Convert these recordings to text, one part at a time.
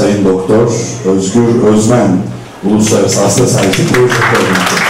Sayın Doktor Özgür Özmen Uluslararası Hasta Servisi Proje Koordinatörü.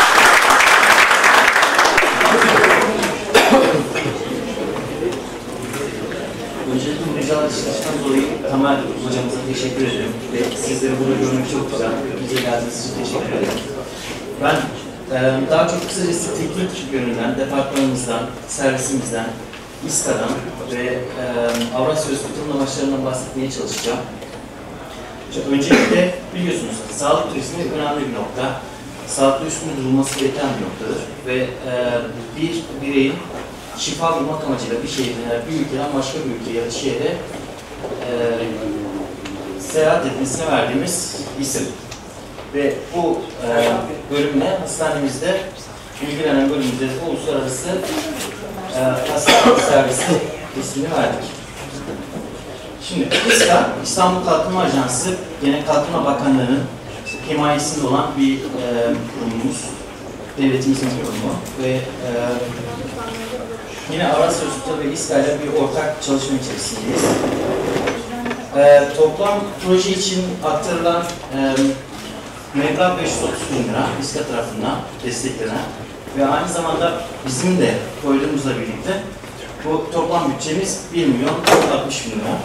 Öncelikle bu güzel çalışmadan dolayı Tamer hocamıza teşekkür ederim ve sizleri burada görmek çok güzel. Bize geldiğiniz için teşekkür ederim. Ben daha çok kısacası teknik yönünden, departmanımızdan, servisimizden, İSKA'dan ve Avrasya Hospital'ın amaçlarından bahsetmeye çalışacağım. Öncelikle biliyorsunuz sağlık turizmi önemli bir nokta. Sağlıklı üstünde durulması gereken bir noktadır ve bir bireyin şifa bulmak amacıyla bir şehirden, bir ülkeden başka bir ülkeye ya da şehre seyahat etmesine verdiğimiz isim. Ve bu bölümle hastanemizde, ilgilenen bölümümüzde uluslararası hastane servisi ismini verdik. Şimdi İSKA, İstanbul Kalkınma Ajansı, gene Kalkınma Bakanlığı'nın himayesinde olan bir kurumumuz, devletimizin kurumu ve yine Avrasya Hospital ve İSKA ile bir ortak çalışma içerisindeyiz. Toplam proje için aktarılan meblağ 530.000 lira İSKA tarafından desteklenen ve aynı zamanda bizim de koyduğumuzla birlikte bu toplam bütçemiz 1.460.000 lira.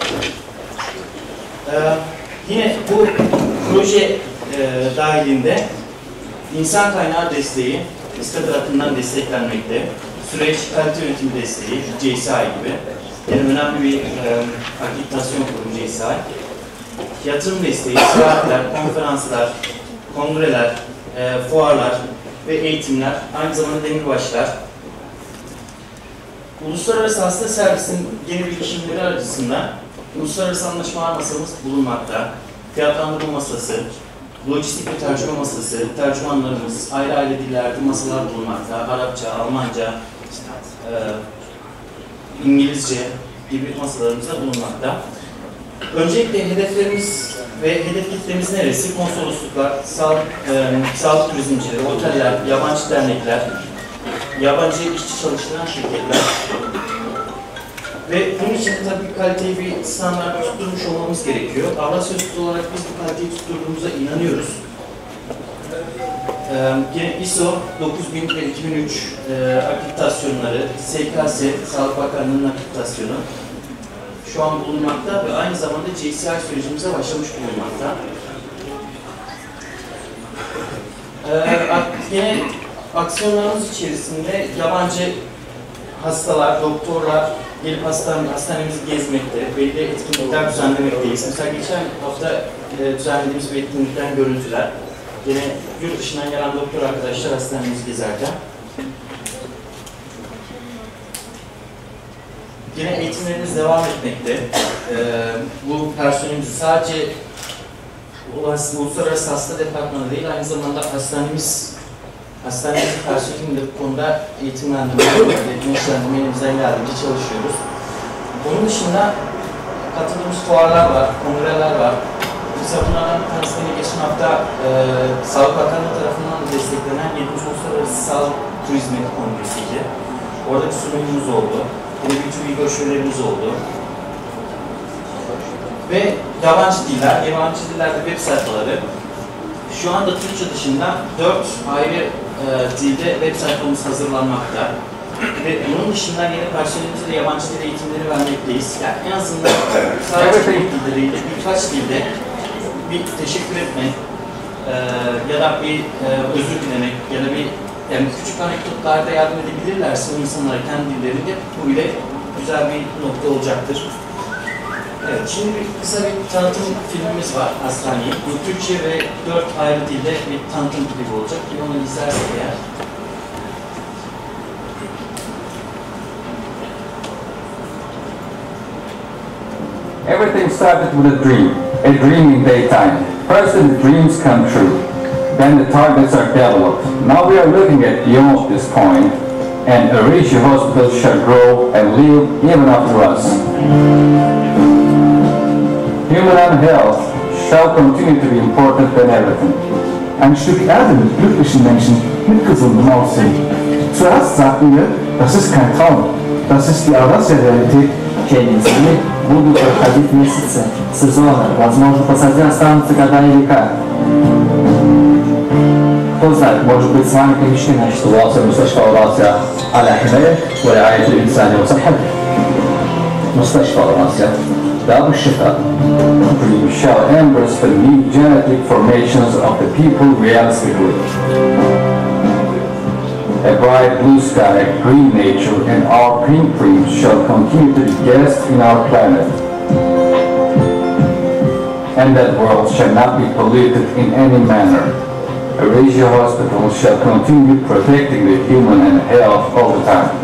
Yine bu proje dahilinde insan kaynağı desteği İSKA tarafından desteklenmekte. Süreç kalite yönetimi desteği, JCI gibi. Yani önemli bir akreditasyon kurumu JCI. Yatırım desteği, seyahatler, konferanslar, kongreler, fuarlar ve eğitimler, aynı zamanda demirbaşlar. Uluslararası Hasta Servisi'nin yeni bilişimleri arasında uluslararası anlaşmalar masamız bulunmakta. Fiyatlandırma masası, lojistik ve tercüme masası, tercümanlarımız, ayrı ayrı dillerde masalar bulunmakta. Arapça, Almanca, İngilizce gibi masalarımızda bulunmakta. Öncelikle hedeflerimiz ve hedef kitlemiz neresi? Konsolosluklar, sağlık turizmcileri, oteller, yabancı dernekler, yabancı işçi çalıştıran şirketler. Ve bunun için tabii kaliteyi bir standart tutturmuş olmamız gerekiyor. Avrasya Hospital olarak biz bu kaliteyi tutturduğumuza inanıyoruz. Yine ISO 9000 ve 2003 akreditasyonları, SKS, Sağlık Bakanlığı'nın akreditasyonu şu an bulunmakta ve aynı zamanda JCI sürecimize başlamış bulunmakta. Yine aksiyonlarımız içerisinde yabancı hastalar, doktorlar gelip hastanemizi gezmekte, belli etkinlikler düzenlemekteyiz. Mesela geçen hafta düzenlediğimiz bir etkinlikten görüntüler. Yine yurt dışından gelen doktor arkadaşlar hastanemizi gezerken. Yine eğitimlerimiz devam etmekte. Bu personelimizi sadece Uluslararası Hasta Departmanı değil, aynı zamanda hastanemizin personelinin de bu konuda eğitimlendirmeye elimizden geldiğince çalışıyoruz. Bunun dışında katıldığımız fuarlar var, kongreler var. Mesela bunlardan bir tanesini geçen hafta Sağlık Bakanlığı tarafından desteklenen 7. Uluslararası Sağlık Turizmi Kongresi'ydi. Orada bir sunumumuz oldu. Yine bir görüşmelerimiz oldu. Ve yabancı dillerde web sayfaları. Şu anda Türkçe dışında 4 ayrı dilde web sayfamız hazırlanmakta. Ve bunun dışında yine personelimize de yabancı dil eğitimleri vermekteyiz. Yani en azından sadece dilleriyle birkaç dilde bir teşekkür etmek ya da bir özür dilemek ya da bir küçük anekdotlarda yardım edebilirlerse o insanlara kendi dillerinde bu bile güzel bir nokta olacaktır. Evet, şimdi kısa bir tanıtım filmimiz var hastaneye. Bu Türkçe ve 4 ayrı dilde bir tanıtım filmi olacak. Bir onu izlersek eğer. Everything started with a dream in daytime. First the dreams come true, then the targets are developed. Now we are looking at beyond this point, and Auritia Hospital shall grow and live even after us. Human health shall continue to be important than everything. Ein Stück Erde mit glücklichen Menschen, mit gesundem Aussehen. Zuerst sagten wir, das ist kein Traum, das ist die Avrasya-Realität, течение Земли будут проходить месяцы, сезоны, возможно, позади останутся года и века. Кто знает, может быть, с вами конечный наш. تواصل مستشفى أوراسيا على حماية ورعاية الإنسان وصحته. مستشفى أوراسيا دار الشفاء. We shall embrace the new genetic formations of the people realistically. A bright blue sky, green nature, and our pink dreams shall continue to be guests in our planet. And that world shall not be polluted in any manner. Eurasia Hospital shall continue protecting the human and health all the time.